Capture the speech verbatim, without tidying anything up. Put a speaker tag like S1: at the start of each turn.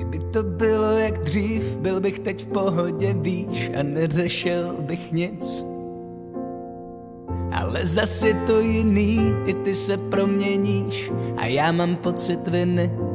S1: Kdyby to bylo jak dřív, byl bych teď v pohodě, víš, a neřešil bych nic. Ale zas je to jiný, i ty se proměníš a já mám pocit viny.